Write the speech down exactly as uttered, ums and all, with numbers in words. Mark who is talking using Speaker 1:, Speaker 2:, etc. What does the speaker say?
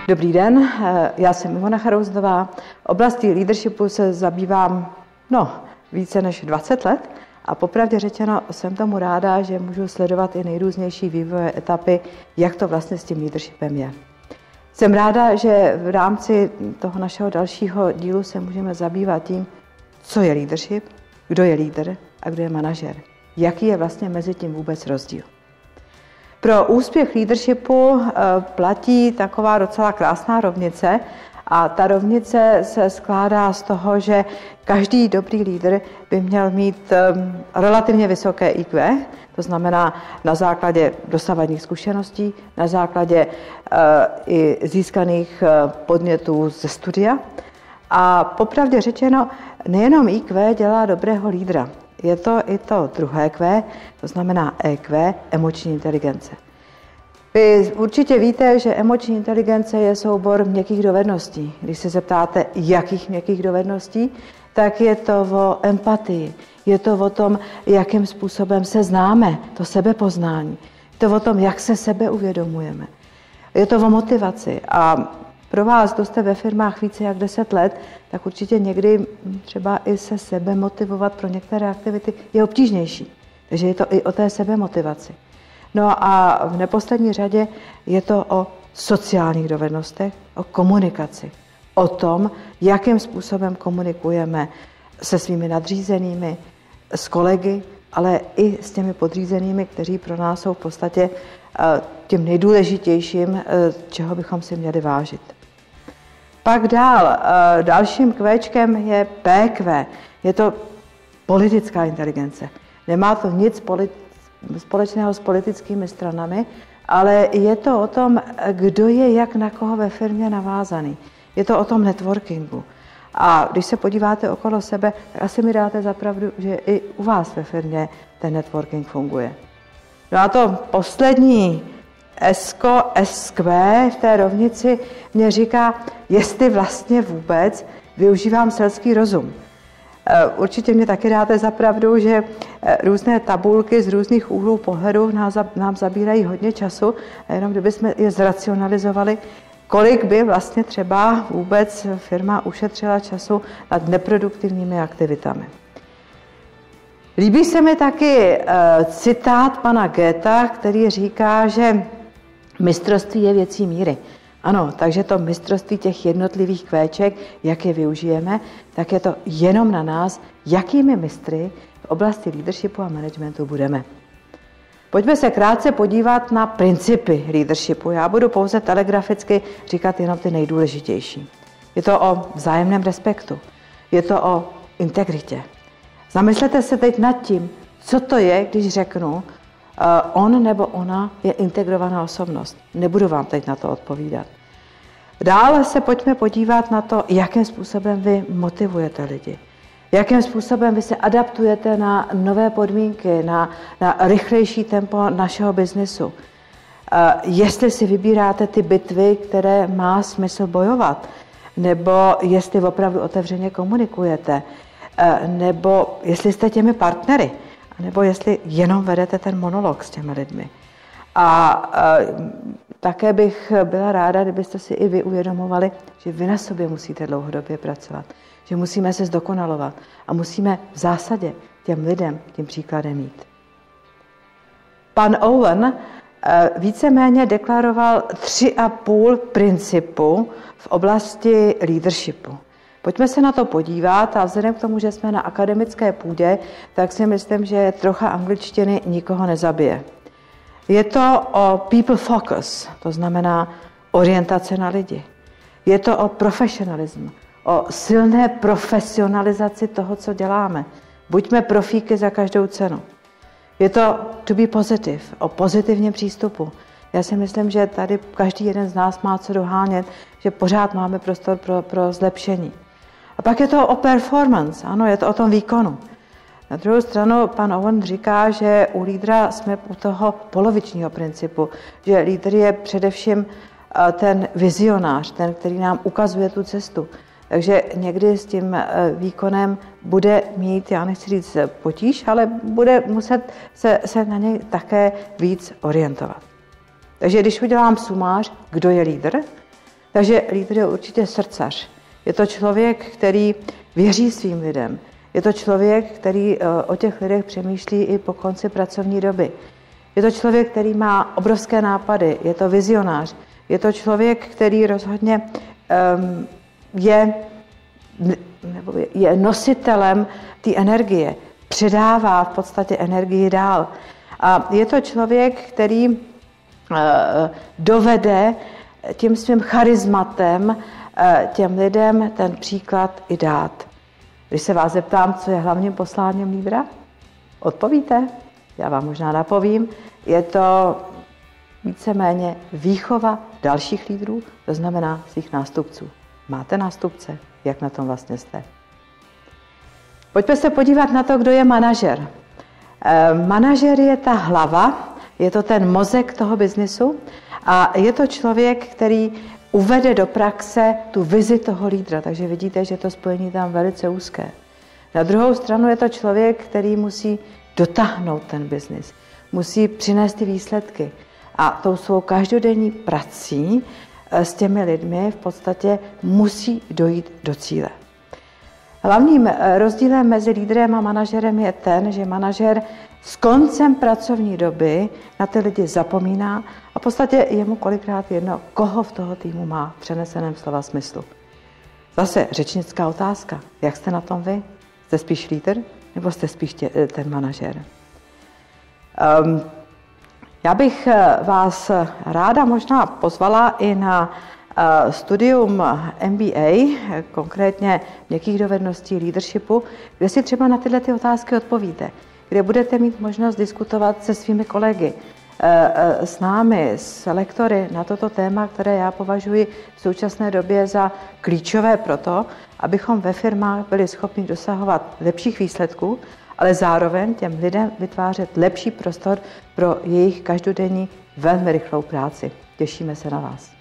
Speaker 1: Dobrý den, já jsem Ivona Charouzdová. Oblastí leadershipu se zabývám no, více než dvacet let a popravdě řečeno jsem tomu ráda, že můžu sledovat i nejrůznější vývojové etapy, jak to vlastně s tím leadershipem je. Jsem ráda, že v rámci toho našeho dalšího dílu se můžeme zabývat tím, co je leadership, kdo je lídr a kdo je manažer. Jaký je vlastně mezi tím vůbec rozdíl. Pro úspěch leadershipu platí taková docela krásná rovnice a ta rovnice se skládá z toho, že každý dobrý lídr by měl mít relativně vysoké í kvé, to znamená na základě dosavadních zkušeností, na základě i získaných podnětů ze studia. A popravdě řečeno, nejenom í kvé dělá dobrého lídra. Je to i to druhé kvé, to znamená é kvé, emoční inteligence. Vy určitě víte, že emoční inteligence je soubor měkkých dovedností. Když se zeptáte, jakých měkkých dovedností, tak je to o empatii. Je to o tom, jakým způsobem se známe, to sebepoznání. Je to o tom, jak se sebe uvědomujeme. Je to o motivaci. A pro vás, kdo jste ve firmách více jak deset let, tak určitě někdy třeba i se sebe motivovat pro některé aktivity je obtížnější. Takže je to i o té sebemotivaci. No a v neposlední řadě je to o sociálních dovednostech, o komunikaci. O tom, jakým způsobem komunikujeme se svými nadřízenými, s kolegy, ale i s těmi podřízenými, kteří pro nás jsou v podstatě tím nejdůležitějším, čeho bychom si měli vážit. Pak dál, dalším kvéčkem je pé kvé. Je to politická inteligence. Nemá to nic společného s politickými stranami, ale je to o tom, kdo je jak na koho ve firmě navázaný. Je to o tom networkingu. A když se podíváte okolo sebe, tak asi mi dáte za pravdu, že i u vás ve firmě ten networking funguje. No a to poslední esko, es kvé v té rovnici mě říká, jestli vlastně vůbec využívám selský rozum. Určitě mě taky dáte za pravdu, že různé tabulky z různých úhlů pohledu nám zabírají hodně času a jenom kdybychom je zracionalizovali, kolik by vlastně třeba vůbec firma ušetřila času nad neproduktivními aktivitami. Líbí se mi taky citát pana Goetha, který říká, že mistrovství je věcí míry. Ano, takže to mistrovství těch jednotlivých kvéček, jak je využijeme, tak je to jenom na nás, jakými mistry v oblasti leadershipu a managementu budeme. Pojďme se krátce podívat na principy leadershipu. Já budu pouze telegraficky říkat jenom ty nejdůležitější. Je to o vzájemném respektu. Je to o integritě. Zamyslete se teď nad tím, co to je, když řeknu, on nebo ona je integrovaná osobnost. Nebudu vám teď na to odpovídat. Dále se pojďme podívat na to, jakým způsobem vy motivujete lidi. Jakým způsobem vy se adaptujete na nové podmínky, na, na rychlejší tempo našeho biznesu. Jestli si vybíráte ty bitvy, které má smysl bojovat, nebo jestli opravdu otevřeně komunikujete, nebo jestli jste těmi partnery, nebo jestli jenom vedete ten monolog s těmi lidmi. A, a také bych byla ráda, kdybyste si i vy uvědomovali, že vy na sobě musíte dlouhodobě pracovat, že musíme se zdokonalovat a musíme v zásadě těm lidem tím příkladem jít. Pan Owen víceméně deklaroval tři a půl principu v oblasti leadershipu. Pojďme se na to podívat a vzhledem k tomu, že jsme na akademické půdě, tak si myslím, že trocha angličtiny nikoho nezabije. Je to o people focus, to znamená orientace na lidi. Je to o profesionalism, o silné profesionalizaci toho, co děláme. Buďme profíky za každou cenu. Je to to be positive, o pozitivním přístupu. Já si myslím, že tady každý jeden z nás má co dohánět, že pořád máme prostor pro, pro zlepšení. A pak je to o performance, ano, je to o tom výkonu. Na druhou stranu pan Owen říká, že u lídra jsme u toho polovičního principu, že lídr je především ten vizionář, ten, který nám ukazuje tu cestu. Takže někdy s tím výkonem bude mít, já nechci říct potíž, ale bude muset se, se na něj také víc orientovat. Takže když udělám sumář, kdo je lídr, Takže lídr je určitě srdcař. Je to člověk, který věří svým lidem. Je to člověk, který o těch lidech přemýšlí i po konci pracovní doby. Je to člověk, který má obrovské nápady, je to vizionář. Je to člověk, který rozhodně um, je, nebo je nositelem té energie. Předává v podstatě energii dál. A je to člověk, který uh, dovede tím svým charizmatem uh, těm lidem ten příklad i dát. Když se vás zeptám, co je hlavním posláním lídra, odpovíte? Já vám možná napovím. Je to víceméně výchova dalších lídrů, to znamená svých nástupců. Máte nástupce? Jak na tom vlastně jste? Pojďme se podívat na to, kdo je manažer. E, manažer je ta hlava, je to ten mozek toho biznisu a je to člověk, který uvede do praxe tu vizi toho lídra, takže vidíte, že to spojení tam velice úzké. Na druhou stranu je to člověk, který musí dotáhnout ten biznis, musí přinést ty výsledky a tou svou každodenní prací s těmi lidmi v podstatě musí dojít do cíle. Hlavním rozdílem mezi lídrem a manažerem je ten, že manažer s koncem pracovní doby na ty lidi zapomíná a v podstatě je mu kolikrát jedno, koho v toho týmu má v přeneseném slova smyslu. Zase řečnická otázka. Jak jste na tom vy? Jste spíš lídr nebo jste spíš tě, ten manažer? Um, já bych vás ráda možná pozvala i na studium M B A, konkrétně měkkých dovedností leadershipu, kde si třeba na tyhle ty otázky odpovíte, kde budete mít možnost diskutovat se svými kolegy, s námi, s lektory na toto téma, které já považuji v současné době za klíčové pro to, abychom ve firmách byli schopni dosahovat lepších výsledků, ale zároveň těm lidem vytvářet lepší prostor pro jejich každodenní velmi rychlou práci. Těšíme se na vás.